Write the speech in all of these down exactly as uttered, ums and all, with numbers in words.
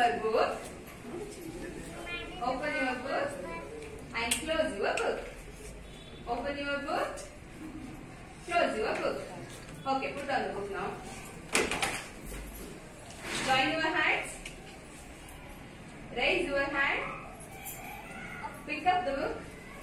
your book. Open your book and close your book. Open your book. Close your book. Okay, put on the book now. Join your hands. Raise your hand. Pick up the book.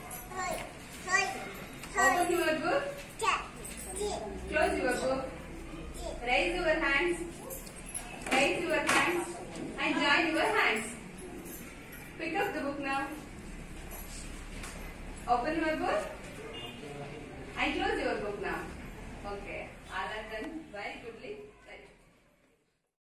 Open your book. Close your book. Raise your hands. Raise your hands and join your hands. Pick up the book now. Open your book and close your book now. Okay, all are done very goodly.